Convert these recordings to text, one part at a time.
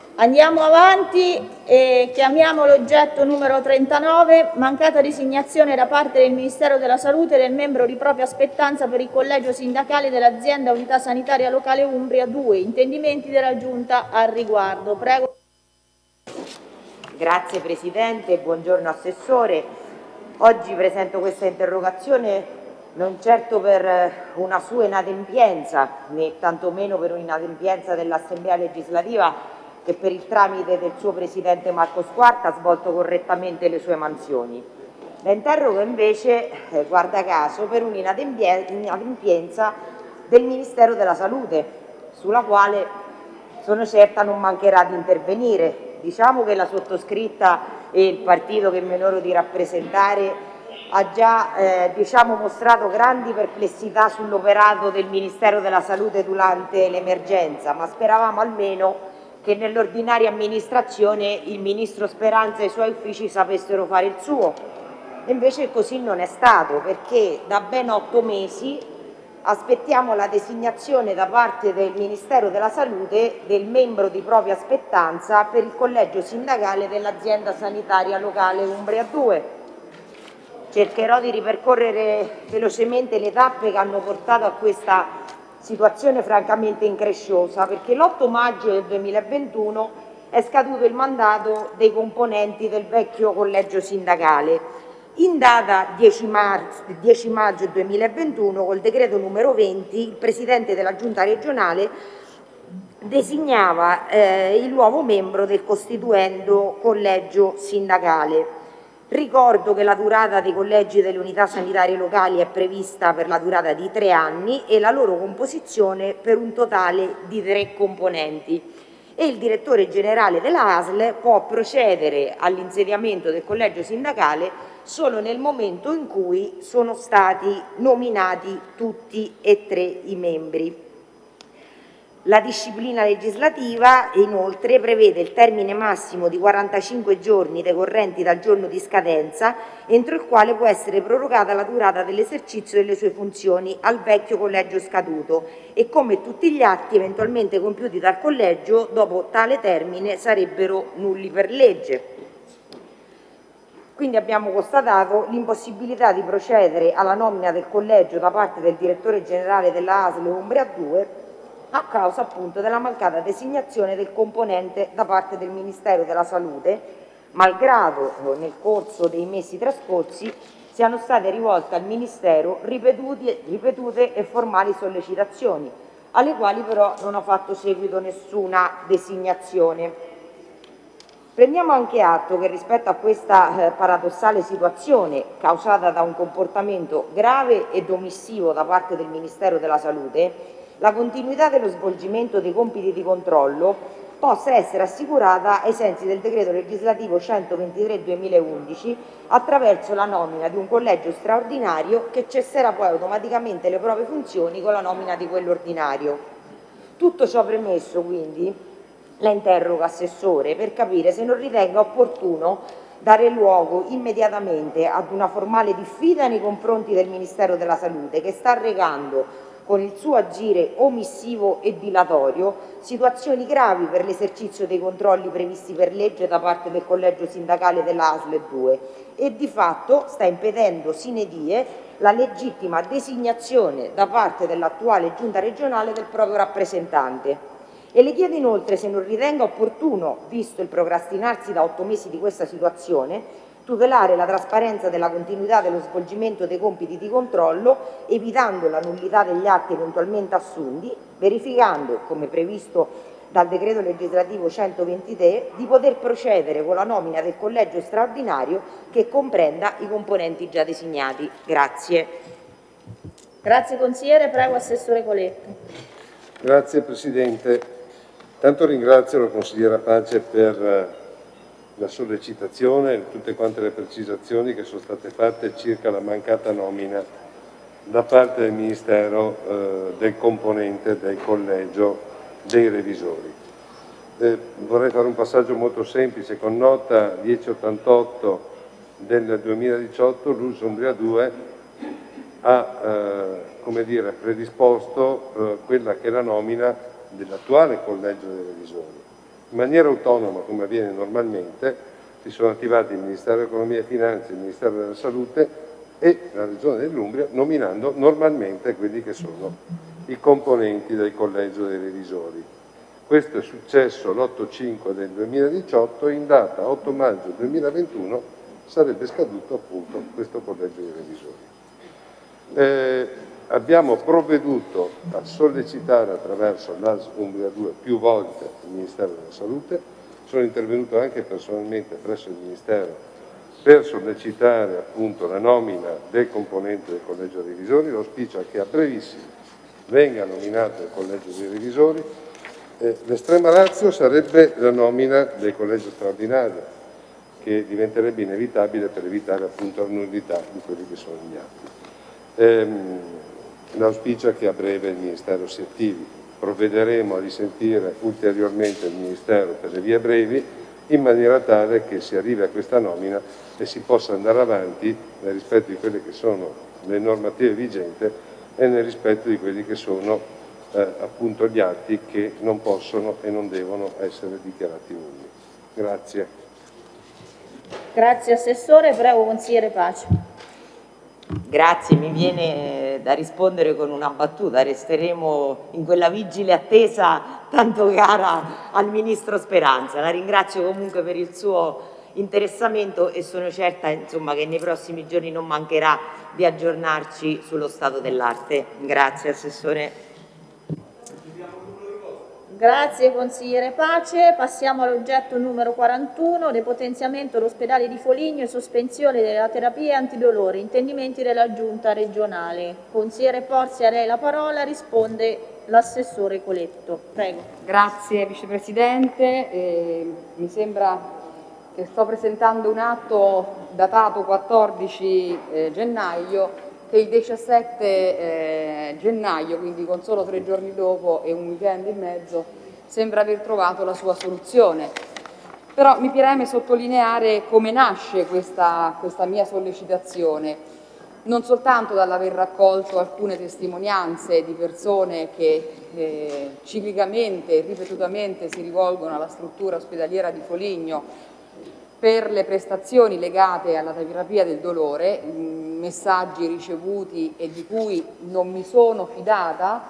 Andiamo avanti e chiamiamo l'oggetto numero 39, mancata designazione da parte del Ministero della Salute del membro di propria spettanza per il collegio sindacale dell'azienda Unità Sanitaria Locale Umbria 2. Intendimenti della Giunta al riguardo. Prego. Grazie Presidente, buongiorno Assessore. Oggi presento questa interrogazione non certo per una sua inadempienza, né tantomeno per un'inadempienza dell'Assemblea legislativa che per il tramite del suo Presidente Marco Squarta ha svolto correttamente le sue mansioni. La interrogo invece, guarda caso, per un'inadempienza del Ministero della Salute, sulla quale sono certa non mancherà di intervenire. Diciamo che la sottoscritta e il partito che mi onoro di rappresentare ha già mostrato grandi perplessità sull'operato del Ministero della Salute durante l'emergenza, ma speravamo almeno che nell'ordinaria amministrazione il Ministro Speranza e i suoi uffici sapessero fare il suo. E invece così non è stato, perché da ben 8 mesi aspettiamo la designazione da parte del Ministero della Salute del membro di propria spettanza per il collegio sindacale dell'azienda sanitaria locale Umbria 2. Cercherò di ripercorrere velocemente le tappe che hanno portato a questa situazione francamente incresciosa, perché l'8 maggio del 2021 è scaduto il mandato dei componenti del vecchio collegio sindacale. In data 10 maggio 2021, col decreto numero 20, il Presidente della Giunta regionale designava il nuovo membro del costituendo collegio sindacale. Ricordo che la durata dei collegi delle unità sanitarie locali è prevista per la durata di 3 anni e la loro composizione per un totale di 3 componenti. E il direttore generale della ASL può procedere all'insediamento del collegio sindacale solo nel momento in cui sono stati nominati tutti e 3 i membri. La disciplina legislativa inoltre prevede il termine massimo di 45 giorni decorrenti dal giorno di scadenza entro il quale può essere prorogata la durata dell'esercizio delle sue funzioni al vecchio collegio scaduto e come tutti gli atti eventualmente compiuti dal collegio dopo tale termine sarebbero nulli per legge. Quindi abbiamo constatato l'impossibilità di procedere alla nomina del collegio da parte del direttore generale della ASL Umbria 2 a causa appunto della mancata designazione del componente da parte del Ministero della Salute, malgrado nel corso dei mesi trascorsi siano state rivolte al Ministero ripetute e formali sollecitazioni, alle quali però non ha fatto seguito nessuna designazione. Prendiamo anche atto che rispetto a questa paradossale situazione causata da un comportamento grave ed omissivo da parte del Ministero della Salute, la continuità dello svolgimento dei compiti di controllo possa essere assicurata ai sensi del decreto legislativo 123/2011 attraverso la nomina di un collegio straordinario che cesserà poi automaticamente le proprie funzioni con la nomina di quello ordinario. Tutto ciò premesso, quindi, la interrogo Assessore per capire se non ritenga opportuno dare luogo immediatamente ad una formale diffida nei confronti del Ministero della Salute che sta recando con il suo agire omissivo e dilatorio situazioni gravi per l'esercizio dei controlli previsti per legge da parte del collegio sindacale della ASL 2 e di fatto sta impedendo sine die la legittima designazione da parte dell'attuale giunta regionale del proprio rappresentante. E le chiedo inoltre se non ritenga opportuno, visto il procrastinarsi da 8 mesi di questa situazione, tutelare la trasparenza della continuità dello svolgimento dei compiti di controllo, evitando la nullità degli atti eventualmente assunti, verificando, come previsto dal decreto legislativo 123, di poter procedere con la nomina del collegio straordinario che comprenda i componenti già designati. Grazie. Grazie consigliere, prego Assessore Coletto. Grazie Presidente. Tanto ringrazio la consigliera Pace per la sollecitazione e tutte quante le precisazioni che sono state fatte circa la mancata nomina da parte del Ministero del componente del collegio dei revisori. Vorrei fare un passaggio molto semplice. Con nota 1088 del 2018 l'ULSS Umbria 2 ha predisposto quella che è la nomina dell'attuale collegio dei revisori. In maniera autonoma, come avviene normalmente, si sono attivati il Ministero dell'Economia e Finanze, il Ministero della Salute e la Regione dell'Umbria, nominando normalmente quelli che sono i componenti del collegio dei revisori. Questo è successo l'8/5 del 2018 e in data 8 maggio 2021 sarebbe scaduto appunto questo collegio dei revisori. Abbiamo provveduto a sollecitare attraverso l'AS Umbria 2 più volte il Ministero della Salute, sono intervenuto anche personalmente presso il Ministero per sollecitare appunto la nomina del componente del collegio dei revisori, l'auspicio è che a brevissimo venga nominato il collegio dei revisori. L'estrema ratio sarebbe la nomina del collegio straordinario, che diventerebbe inevitabile per evitare appunto la nullità di quelli che sono gli atti. L'auspicio è che a breve il Ministero si attivi. Provvederemo a risentire ulteriormente il Ministero per le vie brevi, in maniera tale che si arrivi a questa nomina e si possa andare avanti nel rispetto di quelle che sono le normative vigenti e nel rispetto di quelli che sono appunto gli atti che non possono e non devono essere dichiarati nulli. Grazie. Grazie Assessore, prego Consigliere Pace. Grazie, mi viene da rispondere con una battuta, resteremo in quella vigile attesa tanto cara al Ministro Speranza. La ringrazio comunque per il suo interessamento e sono certa insomma, che nei prossimi giorni non mancherà di aggiornarci sullo stato dell'arte. Grazie Assessore. Grazie Consigliere Pace. Passiamo all'oggetto numero 41, depotenziamento dell'ospedale di Foligno e sospensione della terapia antidolore, intendimenti della Giunta regionale. Consigliere Porzi, a lei la parola, risponde l'assessore Coletto. Prego. Grazie Vicepresidente, mi sembra che sto presentando un atto datato 14 gennaio che il 17 gennaio, quindi con solo 3 giorni dopo e un weekend in mezzo, sembra aver trovato la sua soluzione. Però mi preme sottolineare come nasce questa mia sollecitazione, non soltanto dall'aver raccolto alcune testimonianze di persone che ciclicamente e ripetutamente si rivolgono alla struttura ospedaliera di Foligno per le prestazioni legate alla terapia del dolore, messaggi ricevuti e di cui non mi sono fidata,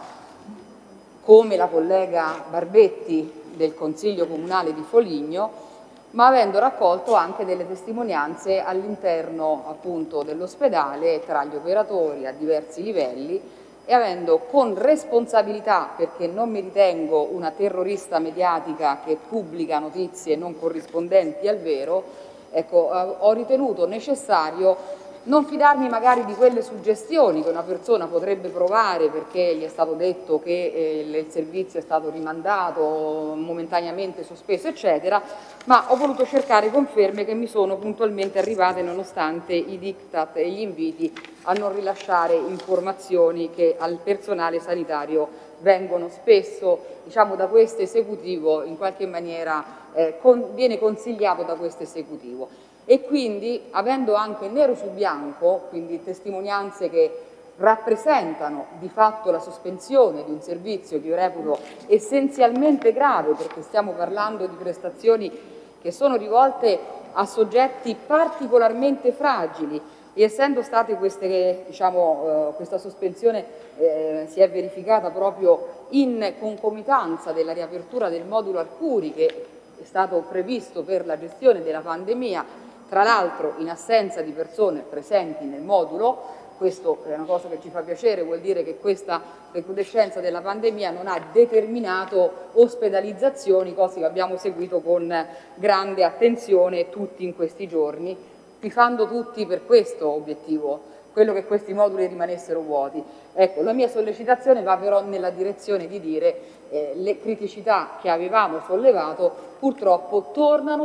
come la collega Barbetti del Consiglio Comunale di Foligno, ma avendo raccolto anche delle testimonianze all'interno appunto dell'ospedale tra gli operatori a diversi livelli e avendo con responsabilità, perché non mi ritengo una terrorista mediatica che pubblica notizie non corrispondenti al vero, ecco, ho ritenuto necessario non fidarmi magari di quelle suggestioni che una persona potrebbe provare perché gli è stato detto che il servizio è stato rimandato, momentaneamente sospeso, eccetera, ma ho voluto cercare conferme che mi sono puntualmente arrivate nonostante i diktat e gli inviti a non rilasciare informazioni che al personale sanitario vengono spesso, diciamo, da questo esecutivo, in qualche maniera viene consigliato da questo esecutivo. E quindi, avendo anche nero su bianco, quindi testimonianze che rappresentano di fatto la sospensione di un servizio che io reputo essenzialmente grave, perché stiamo parlando di prestazioni che sono rivolte a soggetti particolarmente fragili, e essendo state queste, diciamo, questa sospensione si è verificata proprio in concomitanza della riapertura del modulo Arcuri che è stato previsto per la gestione della pandemia, tra l'altro in assenza di persone presenti nel modulo. Questo è una cosa che ci fa piacere, vuol dire che questa recrudescenza della pandemia non ha determinato ospedalizzazioni, cose che abbiamo seguito con grande attenzione tutti in questi giorni, tifando tutti per questo obiettivo, quello che questi moduli rimanessero vuoti. Ecco, la mia sollecitazione va però nella direzione di dire le criticità che avevamo sollevato purtroppo tornano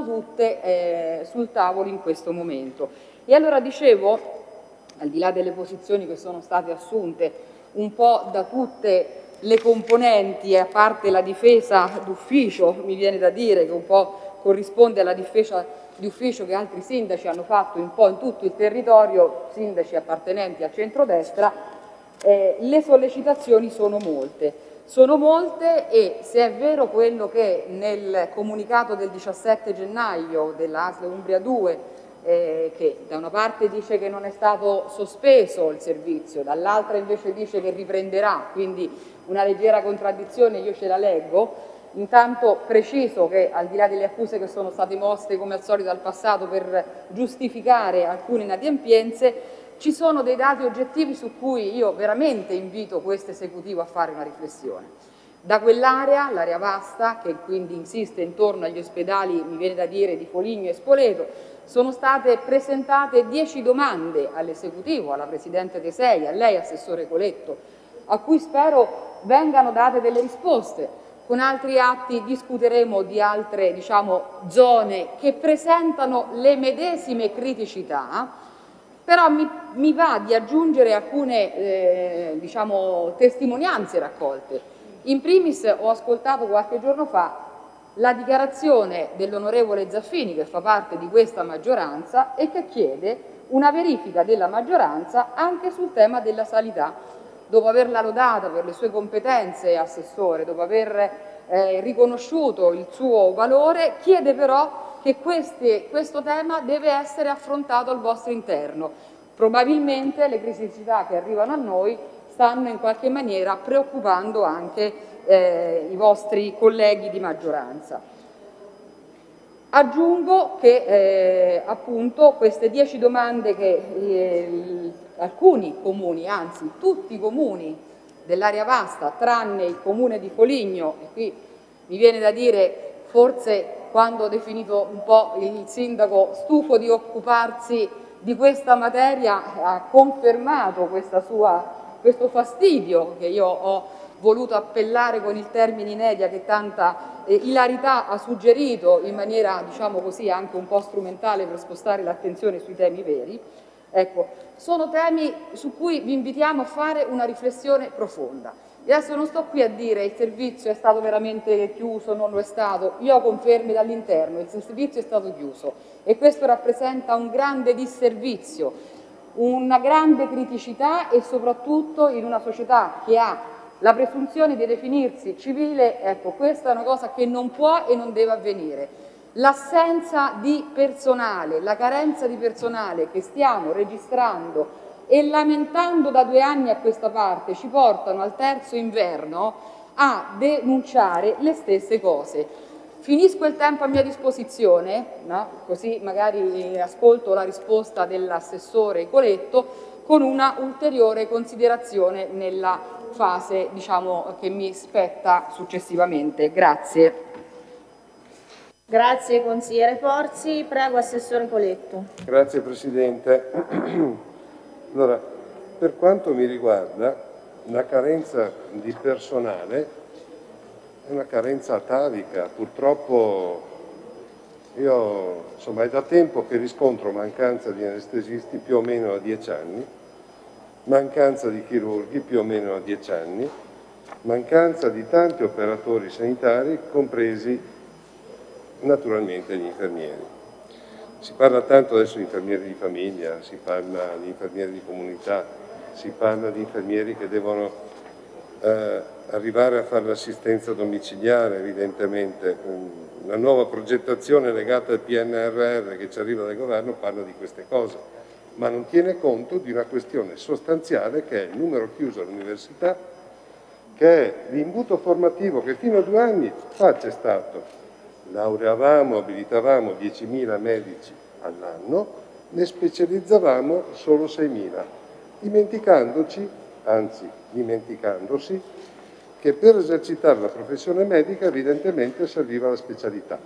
tutte sul tavolo in questo momento. E allora dicevo, al di là delle posizioni che sono state assunte un po' da tutte le componenti, a parte la difesa d'ufficio, mi viene da dire, che un po' corrisponde alla difesa di ufficio che altri sindaci hanno fatto un po' in tutto il territorio, sindaci appartenenti al centrodestra, le sollecitazioni sono molte. Sono molte e se è vero quello che nel comunicato del 17 gennaio della ASL Umbria 2 che da una parte dice che non è stato sospeso il servizio, dall'altra invece dice che riprenderà, quindi una leggera contraddizione, io ce la leggo. Intanto preciso che al di là delle accuse che sono state mosse come al solito dal passato per giustificare alcune inadempienze, ci sono dei dati oggettivi su cui io veramente invito questo esecutivo a fare una riflessione. Da quell'area, l'area vasta, che quindi insiste intorno agli ospedali, mi viene da dire, di Foligno e Spoleto, sono state presentate 10 domande all'esecutivo, alla Presidente Tesei, a lei, Assessore Coletto, a cui spero vengano date delle risposte. Con altri atti discuteremo di altre, zone che presentano le medesime criticità, però mi va di aggiungere alcune testimonianze raccolte. In primis ho ascoltato qualche giorno fa la dichiarazione dell'onorevole Zaffini, che fa parte di questa maggioranza e che chiede una verifica della maggioranza anche sul tema della sanità. Dopo averla lodata per le sue competenze, Assessore, dopo aver riconosciuto il suo valore, chiede però che questo tema deve essere affrontato al vostro interno. Probabilmente le criticità che arrivano a noi stanno in qualche maniera preoccupando anche i vostri colleghi di maggioranza. Aggiungo che appunto queste 10 domande che alcuni comuni, anzi tutti i comuni dell'area vasta, tranne il comune di Foligno, e qui mi viene da dire forse quando ho definito un po' il sindaco stufo di occuparsi di questa materia, ha confermato questo fastidio che io ho voluto appellare con il termine inedia che tanta ilarità ha suggerito in maniera, anche un po' strumentale per spostare l'attenzione sui temi veri. Ecco, sono temi su cui vi invitiamo a fare una riflessione profonda. E adesso non sto qui a dire il servizio è stato veramente chiuso, non lo è stato, io ho conferme dall'interno, il servizio è stato chiuso e questo rappresenta un grande disservizio, una grande criticità e soprattutto in una società che ha la presunzione di definirsi civile, ecco, questa è una cosa che non può e non deve avvenire. L'assenza di personale, la carenza di personale che stiamo registrando e lamentando da 2 anni a questa parte ci portano al terzo inverno a denunciare le stesse cose. Finisco il tempo a mia disposizione, no? Così magari ascolto la risposta dell'assessore Coletto con una ulteriore considerazione nella fase che mi spetta successivamente. Grazie. Grazie consigliere Forzi. Prego Assessore Coletto. Grazie Presidente. Allora, per quanto mi riguarda, la carenza di personale è una carenza atavica. Purtroppo io, è da tempo che riscontro mancanza di anestesisti più o meno a 10 anni, mancanza di chirurghi più o meno a 10 anni, mancanza di tanti operatori sanitari, compresi naturalmente gli infermieri. Si parla tanto adesso di infermieri di famiglia, si parla di infermieri di comunità, si parla di infermieri che devono arrivare a fare l'assistenza domiciliare, evidentemente. La nuova progettazione legata al PNRR che ci arriva dal governo parla di queste cose, ma non tiene conto di una questione sostanziale che è il numero chiuso all'università, che è l'imbuto formativo che fino a 2 anni fa c'è stato. Laureavamo, abilitavamo 10.000 medici all'anno, ne specializzavamo solo 6.000, dimenticandosi che per esercitare la professione medica evidentemente serviva la specialità.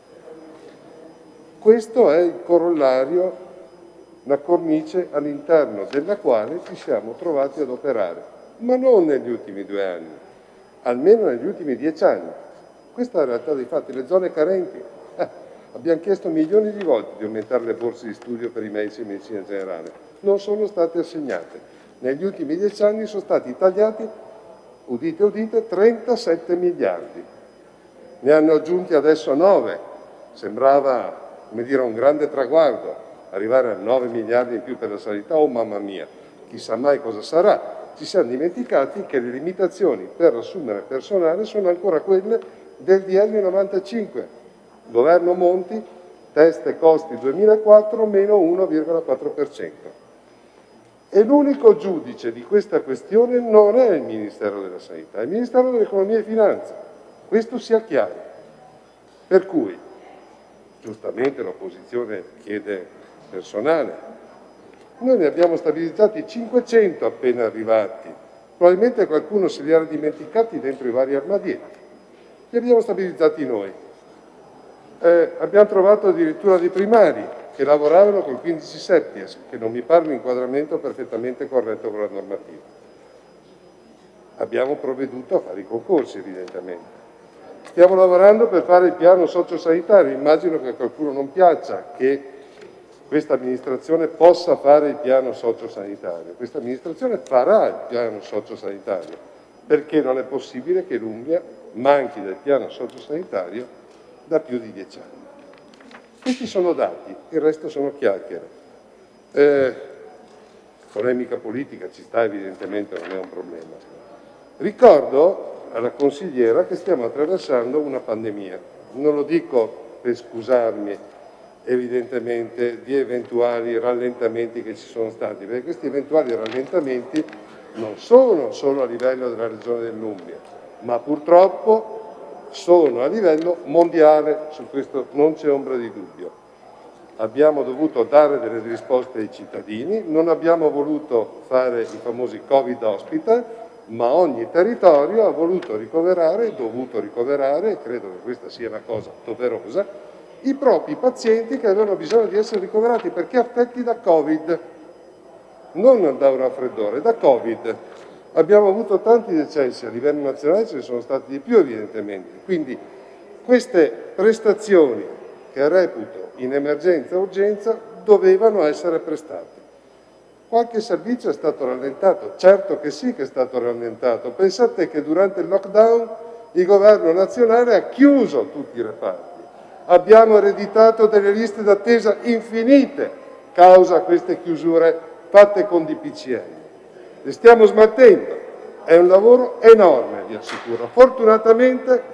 Questo è il corollario, la cornice all'interno della quale ci siamo trovati ad operare, ma non negli ultimi 2 anni, almeno negli ultimi 10 anni. Questa è la realtà dei fatti. Le zone carenti, abbiamo chiesto milioni di volte di aumentare le borse di studio per i medici di medicina generale, non sono state assegnate. Negli ultimi 10 anni sono stati tagliati, udite udite, 37 miliardi. Ne hanno aggiunti adesso 9. Sembrava, un grande traguardo arrivare a 9 miliardi in più per la sanità. Oh mamma mia, chissà mai cosa sarà. ci siamo dimenticati che le limitazioni per assumere personale sono ancora quelle del DL 95, governo Monti, test e costi 2004, meno 1,4%. E l'unico giudice di questa questione non è il Ministero della Sanità, è il Ministero dell'Economia e Finanza. Questo sia chiaro. Per cui, giustamente l'opposizione chiede personale. Noi ne abbiamo stabilizzati 500 appena arrivati. Probabilmente qualcuno se li era dimenticati dentro i vari armadietti. Li abbiamo stabilizzati noi. Abbiamo trovato addirittura dei primari che lavoravano col 15 septies, che non mi pare un inquadramento perfettamente corretto con la normativa. Abbiamo provveduto a fare i concorsi, evidentemente. Stiamo lavorando per fare il piano sociosanitario. Immagino che a qualcuno non piaccia che questa amministrazione possa fare il piano sociosanitario. Questa amministrazione farà il piano sociosanitario, perché non è possibile che l'Umbria manchi del piano sociosanitario da più di 10 anni. Questi sono dati, il resto sono chiacchiere. Polemica politica ci sta, evidentemente non è un problema. Ricordo alla consigliera che stiamo attraversando una pandemia. Non lo dico per scusarmi, evidentemente, di eventuali rallentamenti che ci sono stati, perché questi eventuali rallentamenti non sono solo a livello della regione dell'Umbria, ma purtroppo sono a livello mondiale, su questo non c'è ombra di dubbio. Abbiamo dovuto dare delle risposte ai cittadini, non abbiamo voluto fare i famosi Covid hospital, ma ogni territorio ha voluto ricoverare, dovuto ricoverare, e credo che questa sia una cosa doverosa, i propri pazienti che avevano bisogno di essere ricoverati perché affetti da Covid, non da un raffreddore, da Covid. Abbiamo avuto tanti decessi a livello nazionale, ce ne sono stati di più evidentemente. Quindi queste prestazioni che reputo in emergenza e urgenza dovevano essere prestate. Qualche servizio è stato rallentato? Certo che sì che è stato rallentato. Pensate che durante il lockdown il governo nazionale ha chiuso tutti i reparti. Abbiamo ereditato delle liste d'attesa infinite causa queste chiusure fatte con DPCM. Le stiamo smaltendo, è un lavoro enorme, vi assicuro. Fortunatamente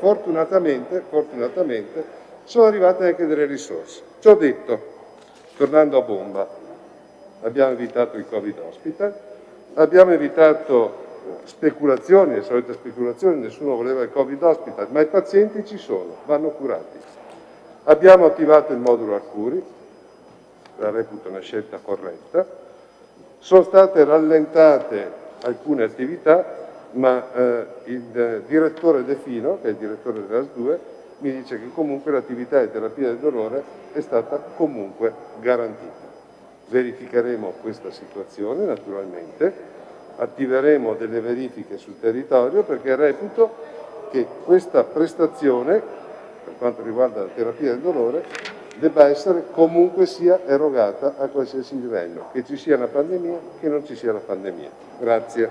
sono arrivate anche delle risorse. Ciò detto, tornando a bomba, abbiamo evitato il Covid hospital, abbiamo evitato speculazioni, le solite speculazioni, nessuno voleva il Covid hospital, ma i pazienti ci sono, vanno curati. Abbiamo attivato il modulo Arcuri, la reputo una scelta corretta. Sono state rallentate alcune attività, ma il direttore De Fino, che è il direttore della AS2, mi dice che comunque l'attività di terapia del dolore è stata comunque garantita. Verificheremo questa situazione naturalmente, attiveremo delle verifiche sul territorio perché reputo che questa prestazione, per quanto riguarda la terapia del dolore, debba essere comunque sia erogata a qualsiasi livello, che ci sia una pandemia, che non ci sia la pandemia. Grazie.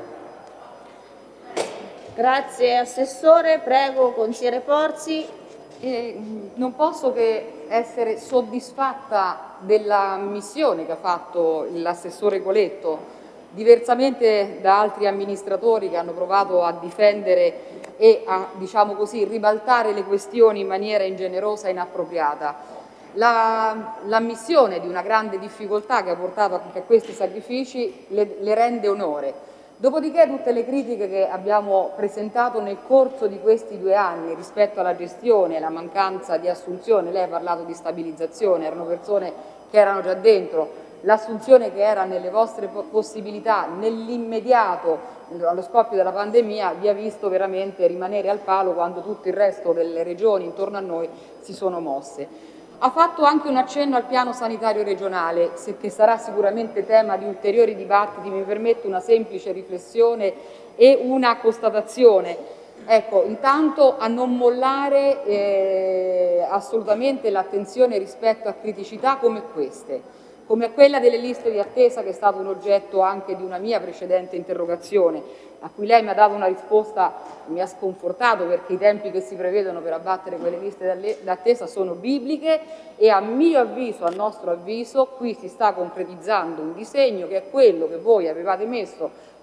Grazie Assessore, prego Consigliere Porzi. Non posso che essere soddisfatta della missione che ha fatto l'Assessore Coletto, diversamente da altri amministratori che hanno provato a difendere e a, diciamo così, ribaltare le questioni in maniera ingenerosa e inappropriata. L'ammissione di una grande difficoltà che ha portato anche a questi sacrifici le rende onore. Dopodiché tutte le critiche che abbiamo presentato nel corso di questi 2 anni rispetto alla gestione, la mancanza di assunzione, lei ha parlato di stabilizzazione, erano persone che erano già dentro, l'assunzione che era nelle vostre possibilità nell'immediato, allo scoppio della pandemia, vi ha visto veramente rimanere al palo quando tutto il resto delle regioni intorno a noi si sono mosse. Ha fatto anche un accenno al piano sanitario regionale, che sarà sicuramente tema di ulteriori dibattiti. Mi permetto una semplice riflessione e una constatazione. Ecco, intanto a non mollare assolutamente l'attenzione rispetto a criticità come queste, come quella delle liste di attesa, che è stato un oggetto anche di una mia precedente interrogazione, a cui lei mi ha dato una risposta che mi ha sconfortato, perché i tempi che si prevedono per abbattere quelle liste d'attesa sono bibliche e a mio avviso, a nostro avviso, qui si sta concretizzando un disegno che è quello che voi avevate messo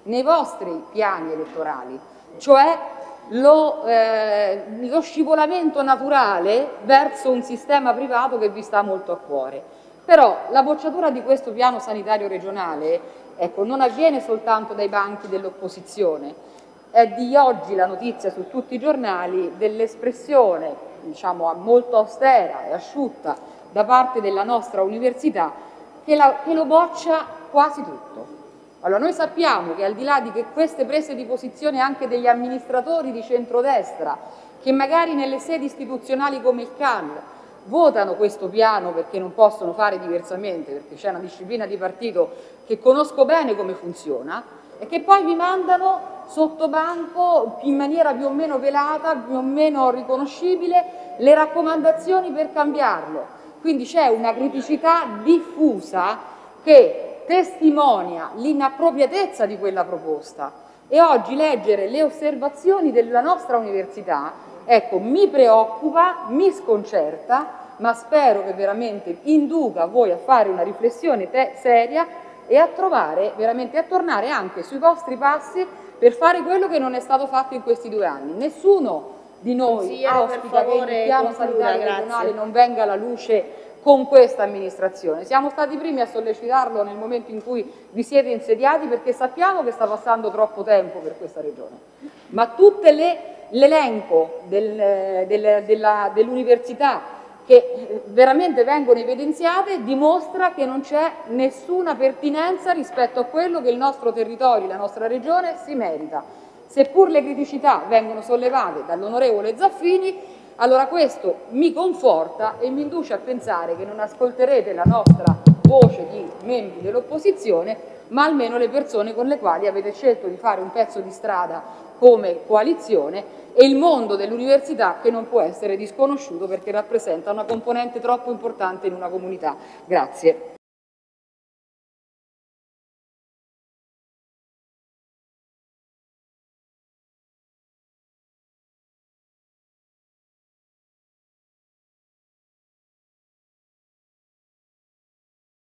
nei vostri piani elettorali, cioè lo scivolamento naturale verso un sistema privato che vi sta molto a cuore. Però la bocciatura di questo piano sanitario regionale, ecco, non avviene soltanto dai banchi dell'opposizione. È di oggi la notizia su tutti i giornali dell'espressione, diciamo, molto austera e asciutta da parte della nostra università che lo boccia quasi tutto. Allora, noi sappiamo che al di là di queste prese di posizione anche degli amministratori di centrodestra, che magari nelle sedi istituzionali come il CAN votano questo piano perché non possono fare diversamente, perché c'è una disciplina di partito che conosco bene come funziona, e che poi vi mandano sotto banco in maniera più o meno velata, più o meno riconoscibile, le raccomandazioni per cambiarlo. Quindi c'è una criticità diffusa che testimonia l'inappropriatezza di quella proposta, e oggi leggere le osservazioni della nostra università, ecco, mi preoccupa, mi sconcerta, ma spero che veramente induca voi a fare una riflessione seria e a trovare veramente, a tornare anche sui vostri passi per fare quello che non è stato fatto in questi 2 anni. Nessuno di noi auspica che il piano sanitario regionale non venga alla luce con questa amministrazione. Siamo stati i primi a sollecitarlo nel momento in cui vi siete insediati, perché sappiamo che sta passando troppo tempo per questa regione. Ma tutto l'elenco dell'università che veramente vengono evidenziate dimostra che non c'è nessuna pertinenza rispetto a quello che il nostro territorio, la nostra regione si merita. Seppur le criticità vengono sollevate dall'onorevole Zaffini, allora questo mi conforta e mi induce a pensare che non ascolterete la nostra voce di membri dell'opposizione, ma almeno le persone con le quali avete scelto di fare un pezzo di strada come coalizione, e il mondo dell'università che non può essere disconosciuto perché rappresenta una componente troppo importante in una comunità. Grazie.